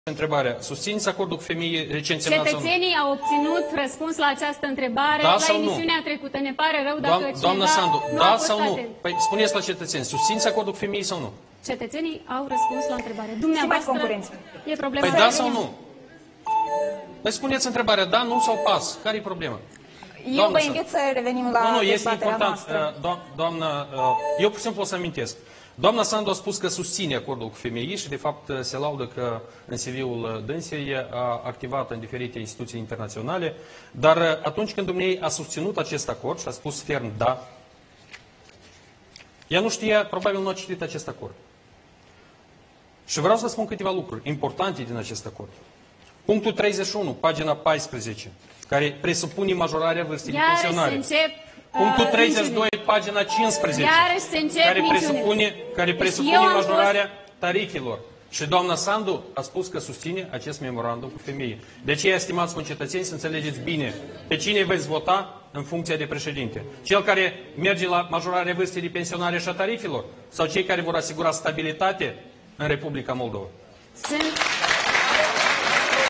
Întrebarea. Susțineți acordul cu femeii recensionat sau nu? Cetățenii au obținut răspuns la această întrebare Da la sau nu? emisiunea trecută. Ne pare rău dacă Doamna cineva Sandu, nu a da fost sau nu? atent. Păi spuneți la cetățeni, susțineți acordul cu femeii sau nu? Cetățenii au răspuns la întrebare. Dumneavoastră, e problema. Păi da sau nu? Păi spuneți întrebarea, da, nu sau pas? Care e problema? Eu vă invit să revenim la Nu, este dezbaterea important. noastră. Doamna, eu pur și simplu o să amintesc. Doamna Sandu a spus că susține acordul cu femeii și de fapt se laudă că în CV-ul dânsei a activat în diferite instituții internaționale, dar atunci când dumneavoastră a susținut acest acord și a spus ferm da, ea nu știa, probabil nu a citit acest acord. Și vreau să spun câteva lucruri importante din acest acord. Punctul 31, pagina 14, care presupune majorarea vârstei de pensionare. Punctul 32, pagina 15, care presupune majorarea tarifelor. Și doamna Sandu a spus că susține acest memorandum cu femeie. De aceea, estimați concetățeni, să înțelegeți bine pe cine veți vota în funcție de președinte. Cel care merge la majorarea vârstei de pensionare și a tarifelor? Sau cei care vor asigura stabilitate în Republica Moldova?